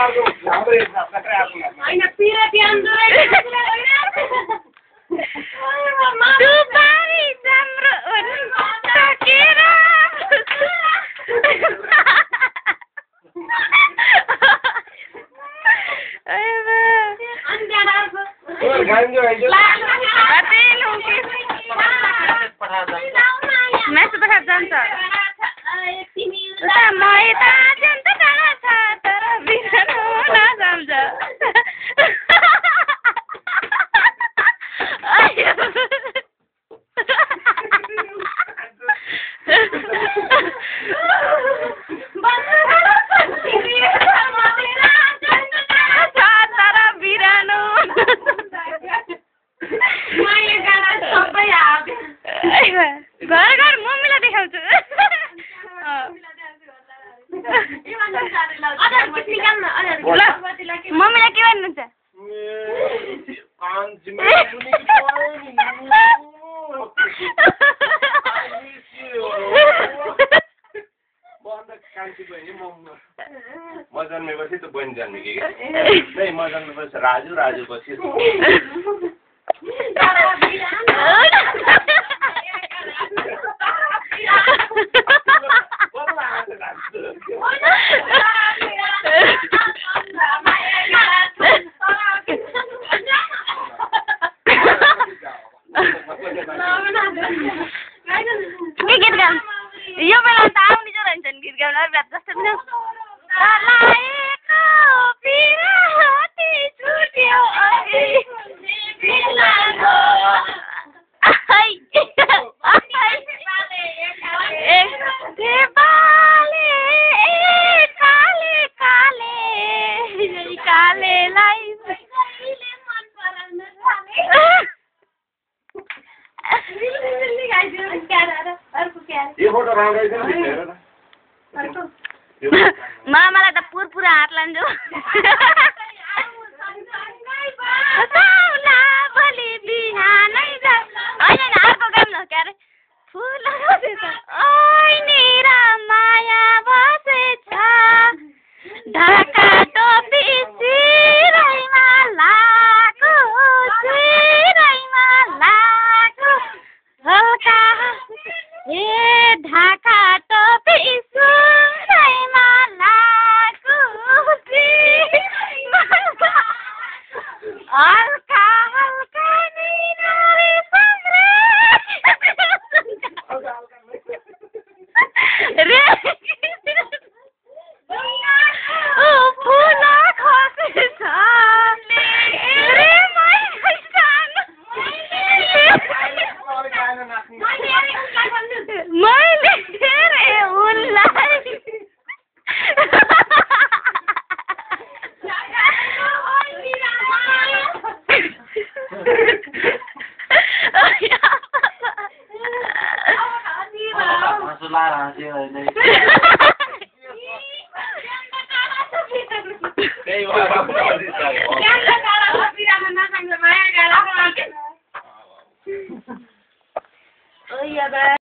मम्मीलाई के भन्नुहुन्छ म जन्मेपछि त बहिनी जन्मेकी क्या म जन्मेपछि राजु पछि के गीत गाउँ यो बेला त आउने जो रहन्छन् गीत गाउन अरू बेला जस्तो पनि मामालाई त पुरा हात लान्छु अर्को गाउँ न के अरे फुल माया बसेछ ढाका टोपी सिरैमा लाको हल्का ए ढाका टोपी सुरैमा लाको हल्का